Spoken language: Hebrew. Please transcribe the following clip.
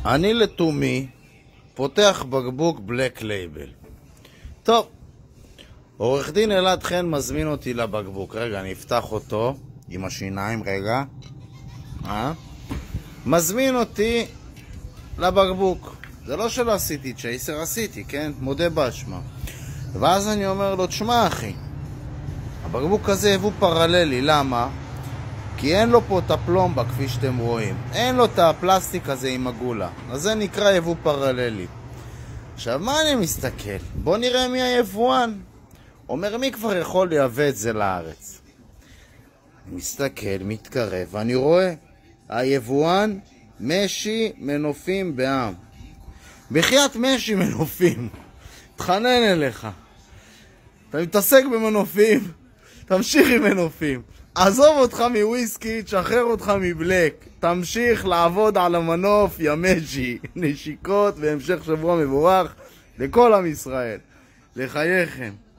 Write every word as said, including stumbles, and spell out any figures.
אני לתומי פותח בקבוק בלק לייבל. טוב, עורך דין אלעד חן מזמין אותי לבקבוק. רגע, אני אפתח אותו עם השיניים, רגע. אה? מזמין אותי לבקבוק. זה לא שלא עשיתי צ'ייסר, עשיתי, כן? מודה באשמה. ואז אני אומר לו, תשמע אחי, הבקבוק הזה יבוא פרללי, למה? כי אין לו פה את הפלומבה כפי שאתם רואים, אין לו את הפלסטיק הזה עם הגולה, אז זה נקרא יבוא פרללי. עכשיו מה אני מסתכל? בוא נראה מי היבואן. אומר, מי כבר יכול לייבא את זה לארץ? אני מסתכל, מתקרב, ואני רואה היבואן משי מנופים בעם. בחיית משי מנופים, תחנן אליך, אתה מתעסק במנופים, תמשיך עם מנופים. עזוב אותך מוויסקי, תשחרר אותך מבלק, תמשיך לעבוד על המנוף ימשי. נשיקות והמשך שבוע מבורך לכל עם ישראל, לחייכם.